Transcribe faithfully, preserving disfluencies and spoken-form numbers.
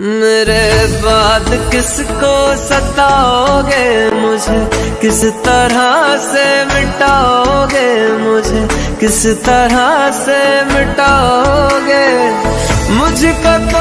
मेरे बाद किसको सताओगे, मुझे किस तरह से मिटाओगे, मुझे किस तरह से मिटाओगे। मुझको तो